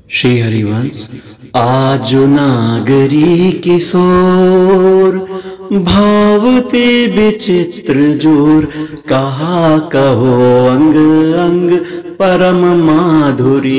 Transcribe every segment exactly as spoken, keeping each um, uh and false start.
श्री हरिवंश। आज नागरी किशोर भावते विचित्र जोर, कहा कहो अंग अंग परम माधुरी।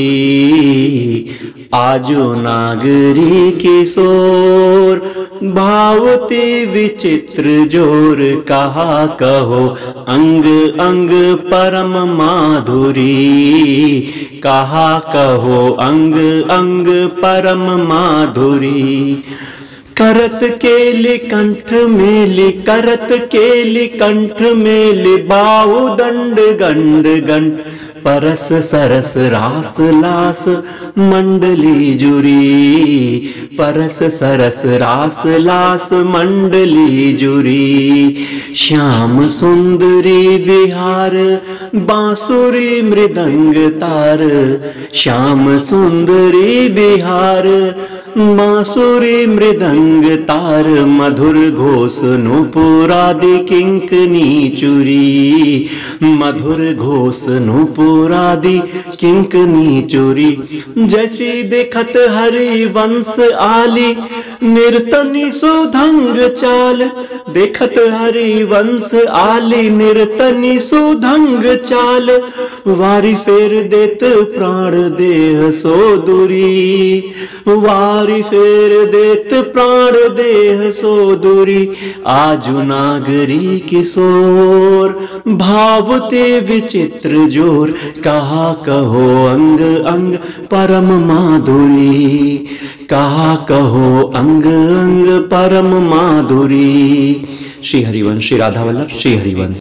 आजो नागरी किशोर भावते विचित्र जोर, कहा कहो अंग अंग परम माधुरी। कहा कहो अंग अंग परम माधुरी। करत केले कंठ मेले, करत केले कंठ मेले, बाहु दंड गंड गंड, परस सरस रास लास मंडली जुरी। परस सरस रास लास मंडली जुरी। श्याम सुंदरी बिहार बांसुरी मृदंग तार, श्याम सुंदरी बिहार बांसुरी मृदंग तार, मधुर घोष नूपुरादि किंकनी चूरी। मधुर घोष नूपुरादि किंकनी चूरी। जैसी देखत हरि वंश आली, निर्तनी सुधंग चाल। देखत हरि वंश आली, निर्तनी सुधंग चाल, वारी फेर देत प्राण देह सो दूरी। वारी फेर देत प्राण देह सो दूरी। आजु नागरी किशोर भावते विचित्र जोर, कहा कहो अंग अंग परम माधुरी। कहा कहो अंग अंग परम माधुरी। श्री हरिवंश। श्री राधा वल्लभ। श्री हरिवंश।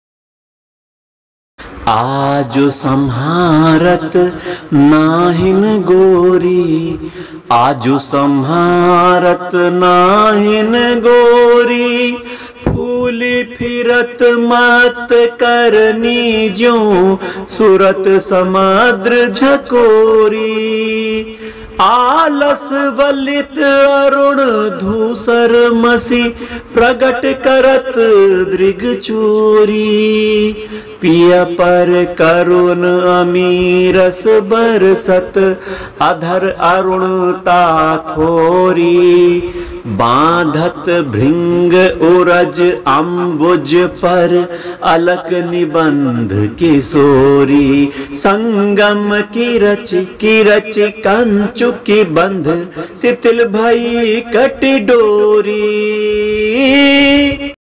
आजो संहारत नाहिन गोरी, आजो संहारत नाहिन गोरी। फूली फिरत मत करनी ज्यो, सुरत समुद्र झकोरी। आलस वलित अरुण धूसर मसी, प्रगट करत दृग चोरी। पिय पर करुण अमीरस बरसत, अधर अरुणता थोरी। बांधत भृंग उरज अम्बुज पर, अलक निबंध किशोरी। संगम की रच की रच कंचु की बंध, शिथिल भई कट डोरी।